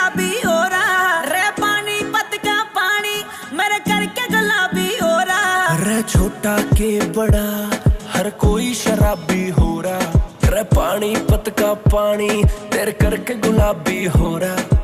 गुलाबी हो रहा रे, पानी पत का पानी मेरे करके गुलाबी हो रहा रे, छोटा के बड़ा हर कोई शराबी हो रहा रे, पानी पत का पानी तेरे करके गुलाबी हो रहा।